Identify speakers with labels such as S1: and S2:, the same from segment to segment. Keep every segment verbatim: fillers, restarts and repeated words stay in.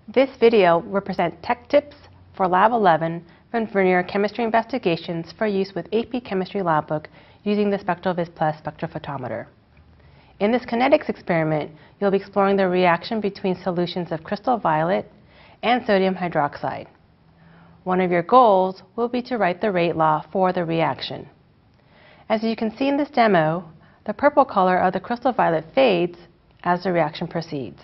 S1: This video will present tech tips for Lab eleven from Vernier Chemistry Investigations for use with A P Chemistry Lab Book using the SpectroVis Plus spectrophotometer. In this kinetics experiment, you'll be exploring the reaction between solutions of crystal violet and sodium hydroxide. One of your goals will be to write the rate law for the reaction. As you can see in this demo, the purple color of the crystal violet fades as the reaction proceeds.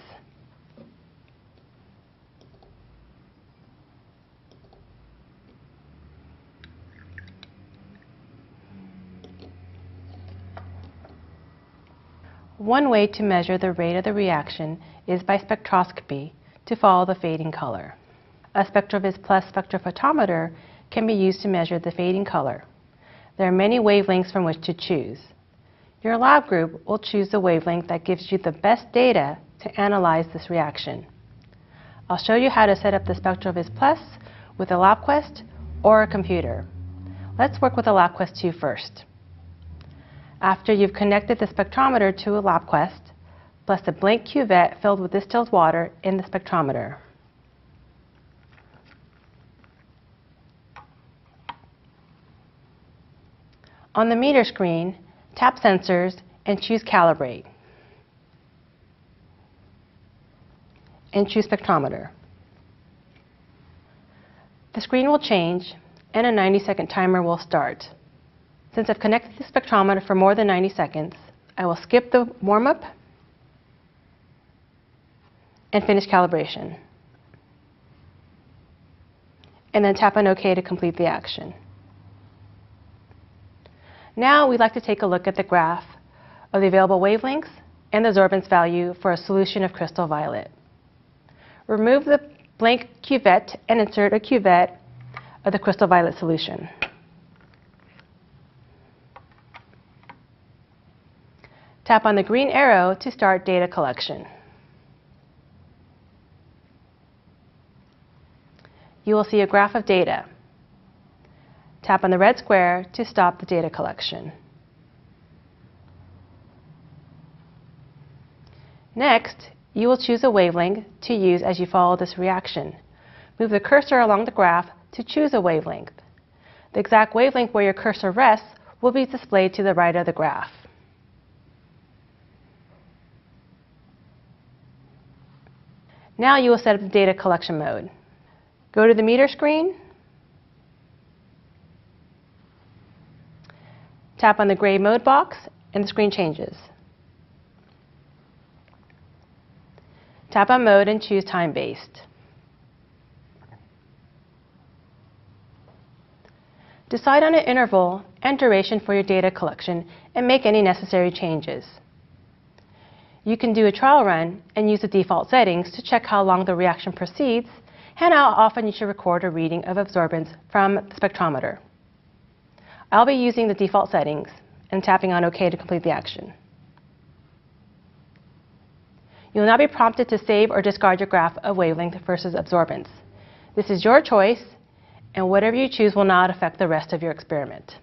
S1: One way to measure the rate of the reaction is by spectroscopy to follow the fading color. A SpectroVis Plus spectrophotometer can be used to measure the fading color. There are many wavelengths from which to choose. Your lab group will choose the wavelength that gives you the best data to analyze this reaction. I'll show you how to set up the SpectroVis Plus with a LabQuest or a computer. Let's work with the LabQuest two first. After you've connected the spectrometer to a LabQuest, place a blank cuvette filled with distilled water in the spectrometer. On the meter screen, tap Sensors and choose Calibrate. And choose Spectrometer. The screen will change and a ninety second timer will start. Since I've connected the spectrometer for more than ninety seconds, I will skip the warm-up and finish calibration. And then tap on OK to complete the action. Now we'd like to take a look at the graph of the available wavelengths and the absorbance value for a solution of crystal violet. Remove the blank cuvette and insert a cuvette of the crystal violet solution. Tap on the green arrow to start data collection. You will see a graph of data. Tap on the red square to stop the data collection. Next, you will choose a wavelength to use as you follow this reaction. Move the cursor along the graph to choose a wavelength. The exact wavelength where your cursor rests will be displayed to the right of the graph. Now you will set up the data collection mode. Go to the meter screen. Tap on the gray mode box and the screen changes. Tap on mode and choose time-based. Decide on an interval and duration for your data collection and make any necessary changes. You can do a trial run and use the default settings to check how long the reaction proceeds and how often you should record a reading of absorbance from the spectrometer. I'll be using the default settings and tapping on OK to complete the action. You will now be prompted to save or discard your graph of wavelength versus absorbance. This is your choice, and whatever you choose will not affect the rest of your experiment.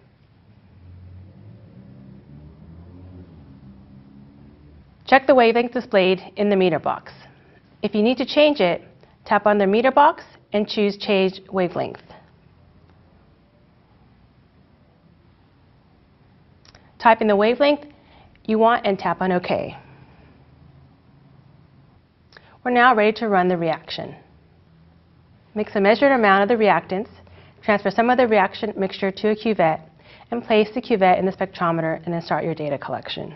S1: Check the wavelength displayed in the meter box. If you need to change it, tap on the meter box and choose Change Wavelength. Type in the wavelength you want and tap on OK. We're now ready to run the reaction. Mix a measured amount of the reactants, transfer some of the reaction mixture to a cuvette, and place the cuvette in the spectrometer and then start your data collection.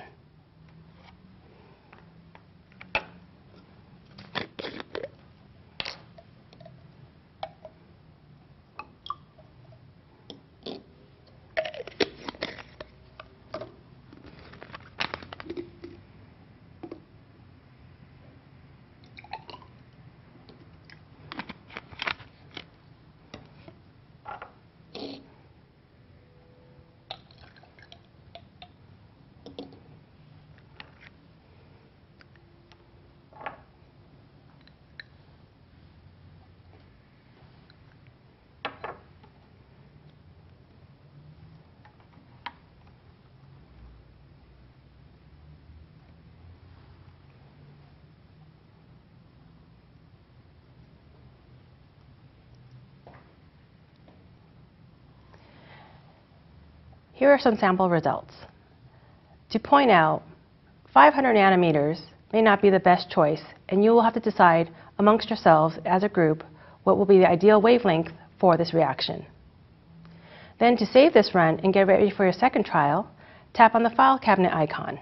S1: Here are some sample results. To point out, five hundred nanometers may not be the best choice, and you will have to decide amongst yourselves as a group what will be the ideal wavelength for this reaction. Then to save this run and get ready for your second trial, tap on the file cabinet icon.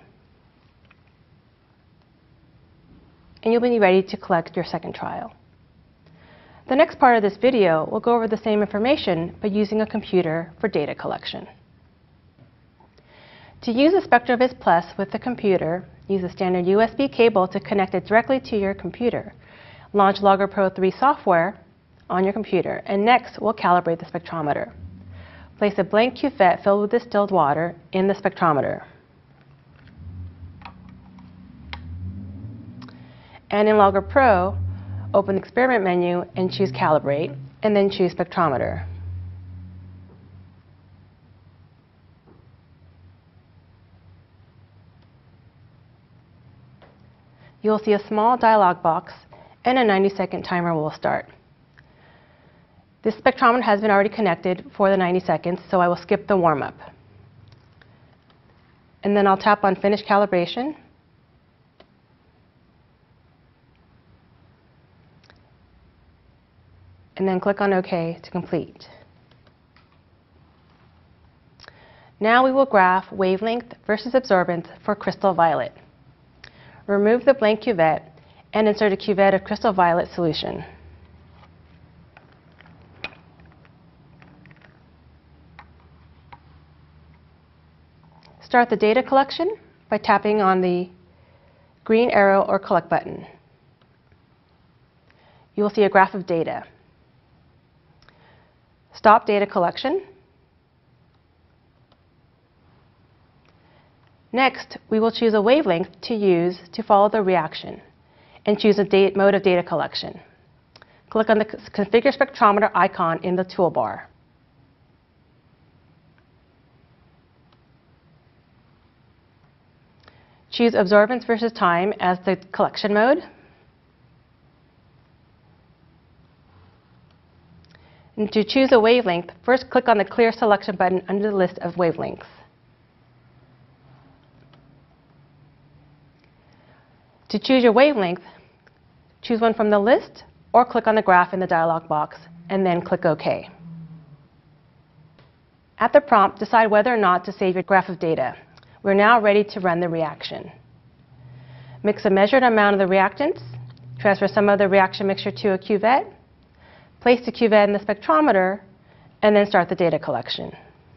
S1: And you'll be ready to collect your second trial. The next part of this video will go over the same information but using a computer for data collection. To use the SpectroVis Plus with the computer, use a standard U S B cable to connect it directly to your computer. Launch Logger Pro three software on your computer, and next we'll calibrate the spectrometer. Place a blank cuvette filled with distilled water in the spectrometer. And in Logger Pro, open the experiment menu and choose Calibrate, and then choose Spectrometer. You will see a small dialog box and a ninety second timer will start. This spectrometer has been already connected for the ninety seconds, so I will skip the warm-up. And then I'll tap on Finish Calibration. And then click on OK to complete. Now we will graph wavelength versus absorbance for crystal violet. Remove the blank cuvette and insert a cuvette of crystal violet solution. Start the data collection by tapping on the green arrow or collect button. You will see a graph of data. Stop data collection. Next, we will choose a wavelength to use to follow the reaction and choose a date, mode of data collection. Click on the Configure Spectrometer icon in the toolbar. Choose Absorbance versus Time as the collection mode. And to choose a wavelength, first click on the Clear Selection button under the list of wavelengths. To choose your wavelength, choose one from the list or click on the graph in the dialog box and then click OK. At the prompt, decide whether or not to save your graph of data. We're now ready to run the reaction. Mix a measured amount of the reactants, transfer some of the reaction mixture to a cuvette, place the cuvette in the spectrometer, and then start the data collection.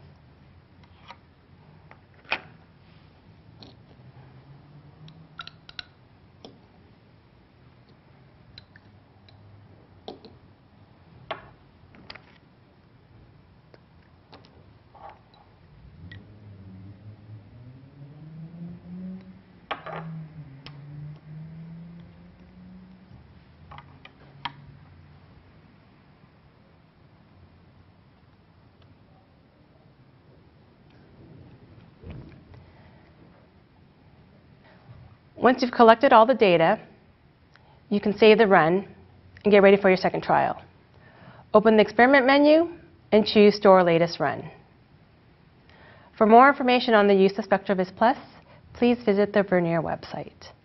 S1: Once you've collected all the data, you can save the run and get ready for your second trial. Open the experiment menu and choose Store Latest Run. For more information on the use of SpectroVis Plus, please visit the Vernier website.